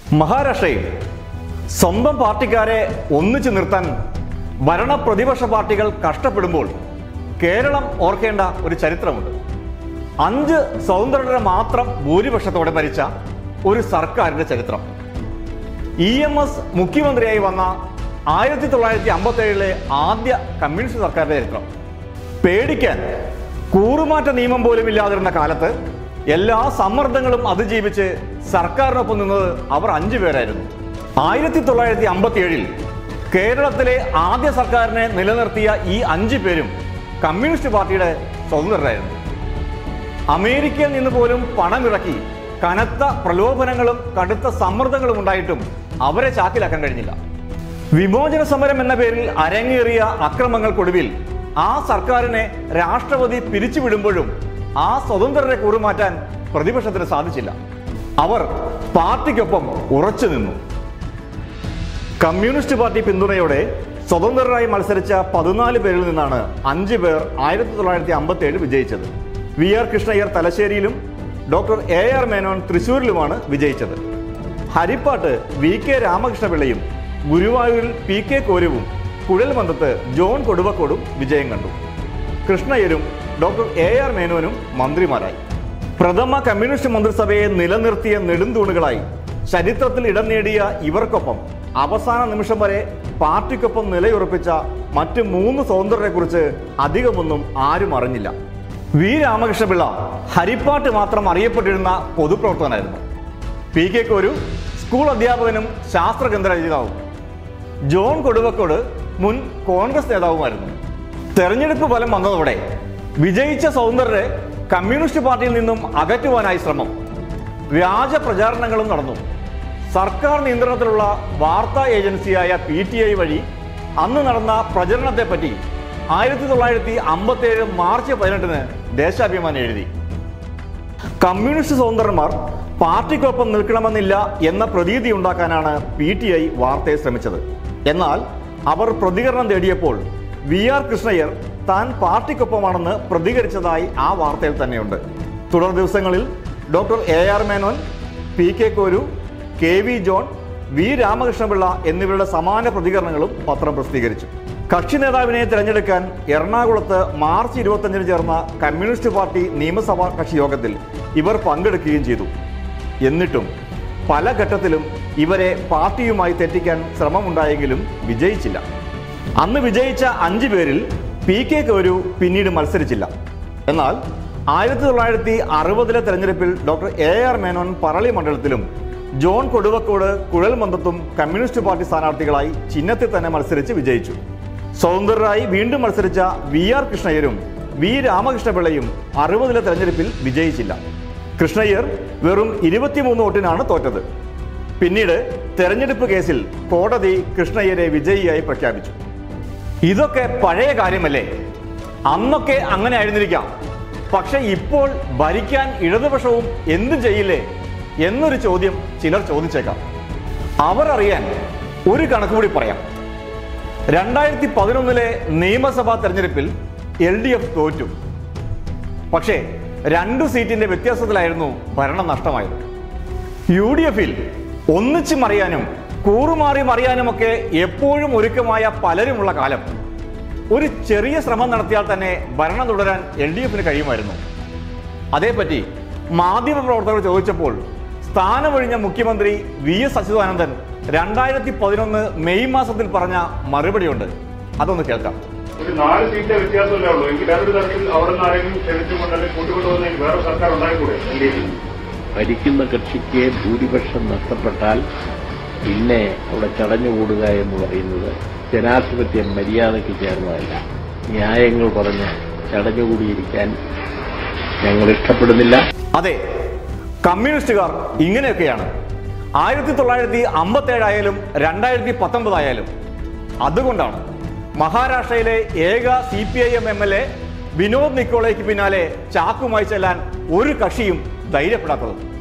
മഹാരാഷ്ട്രയിൽ സ്വന്തം പാർട്ടിക്കാരെ ഒന്നിച്ചു നിർത്താൻ ഭരണ പ്രതിപക്ഷ പാർട്ടികൾ കഷ്ടപ്പെടുമ്പോൾ കേരളം ഓർക്കേണ്ട ഒരു ചരിത്രമുണ്ട്. 5 സ്വതന്ത്രരെ മാത്രം ഭൂരിപക്ഷത്തോടെ ഭരിച്ച ഒരു സർക്കാരിന്റെ ചരിത്രം. EMS മുഖ്യമന്ത്രിയായി വന്ന 1957 ആദ്യ കമ്മ്യൂണിസ്റ്റ് സർക്കാരിന്റെ ചരിത്രം. പേടിക്കാൻ കൂറുമാറ്റ നിയമം പോലും ഇല്ലാതിരുന്ന കാലത്ത് എല്ലാ സമ്മർദ്ദങ്ങളും അതിജീവിച്ച് സർക്കാരിനൊപ്പം നിന്നത് അവർ 5 പേരായിരുന്നു. 1957 കേരളത്തിലെ ആദ്യ സർക്കാരിനെ നിലനിർത്തിയ ഈ 5 പേരും കമ്മ്യൂണിസ്റ്റ് പാർട്ടിയുടെ സ്വതന്ത്രരായിരുന്നു. അമേരിക്കയിൽ നിന്ന് പോലും പണമിറക്കി കനത്ത പ്രലോഭനങ്ങളും കടുത്ത സമ്മർദ്ദങ്ങളും ഉണ്ടായിട്ടും അവരെ ചാക്കിലാക്കാൻ കഴിഞ്ഞില്ല. വിമോചന സമരം എന്ന പേരിൽ അരങ്ങേറിയ അക്രമങ്ങൾക്കൊടുവിൽ ആ സർക്കാരിനെ രാഷ്ട്രപതി പിരിച്ചുവിടുമ്പോഴും ആ സ്വതന്ത്രരെ കൂറുമാറ്റാൻ പ്രതിപക്ഷത്തിന് സാധിച്ചില്ല. അവർ പാർട്ടിക്കൊപ്പം ഉറച്ചു നിന്നു. കമ്മ്യൂണിസ്റ്റ് പാർട്ടി പിന്തുണയോടെ സ്വതന്ത്രരായി മത്സരിച്ച 14 പേരിൽ നിന്നാണ് 5 പേർ 1957 വിജയിച്ചത്. VR കൃഷ്ണയ്യർ തലശ്ശേരിയിലും ഡോക്ടർ AR മേനോൻ തൃശ്ശൂരിലുമാണ് വിജയിച്ചത്. ഹരിപ്പാട്ട് VK രാമകൃഷ്ണപിള്ളയും ഗുരുവായൂരിൽ PK കോരുവും കുഴൽമന്ദത്ത് ജോൺ കൊടുവക്കോടും വിജയം കണ്ടു. കൃഷ്ണയ്യരും ഡോക്ടർ AR മേനോനും മന്ത്രിമാരായി. പ്രഥമ കമ്മ്യൂണിസ്റ്റ് മന്ത്രിസഭയെ നിലനിർത്തിയ നെടുന്തൂണുകളായി ചരിത്രത്തിൽ ഇടം നേടിയ ഇവർക്കൊപ്പം അവസാന നിമിഷം വരെ പാർട്ടിക്കൊപ്പം നിലയുറപ്പിച്ച മറ്റ് 3 സ്വതന്ത്രരെ കുറിച്ച് അധികമൊന്നും ആരും അറിഞ്ഞില്ല. V രാമകൃഷ്ണപിള്ള ഹരിപ്പാട്ട് മാത്രം അറിയപ്പെട്ടിരുന്ന പൊതുപ്രവർത്തകനായിരുന്നു. PK കോരു സ്കൂൾ അധ്യാപകനും ശാസ്ത്രഗ്രന്ഥ രചയിതാവും. ജോൺ കൊടുവക്കോട് മുൻ കോൺഗ്രസ് നേതാവുമായിരുന്നു. തെരഞ്ഞെടുപ്പ് ഫലം വന്നതോടെ വിജയിച്ച സ്വതന്ത്രരെ കമ്മ്യൂണിസ്റ്റ് പാർട്ടിയിൽ നിന്നും അകറ്റുവാനായി ശ്രമം. വ്യാജ പ്രചാരണങ്ങളും നടന്നു. സർക്കാർ നിയന്ത്രണത്തിലുള്ള വാർത്താ ഏജൻസിയായ PTI വഴി അന്ന് നടന്ന പ്രചരണത്തെപ്പറ്റി 1957 മാർച്ച് 18 ദേശാഭിമാനി എഴുതി. കമ്മ്യൂണിസ്റ്റ് സ്വതന്ത്രന്മാർ പാർട്ടിക്കൊപ്പം നിൽക്കണമെന്നില്ല എന്ന പ്രതീതി ഉണ്ടാക്കാനാണ് PTI വാർത്തയെ ശ്രമിച്ചത്. എന്നാൽ അവർ പ്രതികരണം തേടിയപ്പോൾ VR കൃഷ്ണയ്യർ താൻ പാർട്ടിക്കൊപ്പമാണെന്ന് പ്രതികരിച്ചതായി ആ വാർത്തയിൽ തന്നെയുണ്ട്. തുടർ ദിവസങ്ങളിൽ doctor AR Menon, PK Koru, KV John, V Ramakrishnapillai എന്നിവരുടെ സമാന പ്രതികരണങ്ങളും പത്രം പ്രസിദ്ധീകരിച്ചു. കക്ഷി നേതാവിനെ തിരഞ്ഞെടുക്കാൻ എറണാകുളത്ത് മാർച്ച് 25 ചേർന്ന കമ്മ്യൂണിസ്റ്റ് പാർട്ടി നിയമസഭാ കക്ഷി യോഗത്തിൽ ഇവർ പങ്കെടുക്കുകയും ചെയ്തു. എന്നിട്ടും പല ഘട്ടത്തിലും ഇവരെ പാർട്ടിയുമായി തെറ്റിക്കാൻ ശ്രമമുണ്ടായെങ്കിലും വിജയിച്ചില്ല. അന്ന് വിജയിച്ച 5 പേരിൽ PK കോരു പിന്നീട് മത്സരിച്ചില്ല. എന്നാൽ 1960 തെരഞ്ഞെടുപ്പിൽ ഡോക്ടർ AR മേനോൻ പറളി മണ്ഡലത്തിലും ജോൺ കൊടുവക്കോട് കുഴൽമന്ദത്തും കമ്മ്യൂണിസ്റ്റ് പാർട്ടി സ്ഥാനാർത്ഥികളായി ചിഹ്നത്തിൽ തന്നെ മത്സരിച്ച് വിജയിച്ചു. സ്വതന്ത്രരായി വീണ്ടും മത്സരിച്ച VR കൃഷ്ണയ്യരും V രാമകൃഷ്ണപിള്ളയും 60 തെരഞ്ഞെടുപ്പിൽ വിജയിച്ചില്ല. കൃഷ്ണയ്യർ വെറും 23 വോട്ടിനാണ് തോറ്റത്. പിന്നീട് തെരഞ്ഞെടുപ്പ് കേസിൽ കോടതി കൃഷ്ണയ്യരെ വിജയിയായി പ്രഖ്യാപിച്ചു. ഇതൊക്കെ പഴയ കാര്യമല്ലേ? അന്നൊക്കെ അങ്ങനെ ആയിരുന്നിരിക്കാം. പക്ഷെ ഇപ്പോൾ ഭരിക്കാൻ ഇടതുപക്ഷവും എന്തും ചെയ്യില്ലേ എന്നൊരു ചോദ്യം ചിലർ ചോദിച്ചേക്കാം. അവർ അറിയാൻ ഒരു കണക്ക് കൂടി പറയാം. 2011 നിയമസഭാ തെരഞ്ഞെടുപ്പിൽ LDF തോറ്റു. പക്ഷേ 2 സീറ്റിന്റെ വ്യത്യാസത്തിലായിരുന്നു ഭരണം നഷ്ടമായത്. UDFിൽ ഒന്നിച്ചു മറിയാനും കൂറുമാറി മറിയാനുമൊക്കെ എപ്പോഴും ഒരുക്കമായ പലരുമുള്ള കാലം. ഒരു ചെറിയ ശ്രമം നടത്തിയാൽ തന്നെ ഭരണം തുടരാൻ LDFന് കഴിയുമായിരുന്നു. അതേപ്പറ്റി മാധ്യമപ്രവർത്തകർ ചോദിച്ചപ്പോൾ സ്ഥാനമൊഴിഞ്ഞ മുഖ്യമന്ത്രി VS അച്യുതാനന്ദൻ 2011 മെയ് മാസത്തിൽ പറഞ്ഞ മറുപടിയുണ്ട്. അതൊന്ന് കേൾക്കാം. 4 സീറ്റ് വ്യത്യാസമല്ലേ ഉള്ളൂ. എങ്കിൽ വേറൊരു തരത്തിൽ അവിടെ നിന്ന് ആരെങ്കിലും ക്ഷണിച്ചുകൊണ്ടല്ലേ കൂട്ടിക്കൊണ്ടുവന്ന വേറെ സർക്കാർ ഉണ്ടായിക്കൂടെ? ഭരിക്കുന്ന കക്ഷിക്ക് ഭൂരിപക്ഷം നഷ്ടപ്പെട്ടാൽ പിന്നെ അവിടെ ചടഞ്ഞുകൂടുക എന്ന് പറയുന്നത് ജനാധിപത്യ മര്യാദയ്ക്ക് ചേർന്നതല്ല. ന്യായങ്ങൾ പറഞ്ഞ് ചടഞ്ഞുകൂടിയിരിക്കാൻ ഞങ്ങൾ ഇഷ്ടപ്പെടുന്നില്ല. അതെ, കമ്മ്യൂണിസ്റ്റുകാർ ഇങ്ങനെയൊക്കെയാണ്. 1957 ആയാലും 2019 ആയാലും. അതുകൊണ്ടാണ് മഹാരാഷ്ട്രയിലെ ഏക CPIM MLA വിനോദ് നിക്കോളയ്ക്ക് പിന്നാലെ ചാക്കുമായി ചെല്ലാൻ ഒരു കക്ഷിയും ധൈര്യപ്പെടാത്തത്.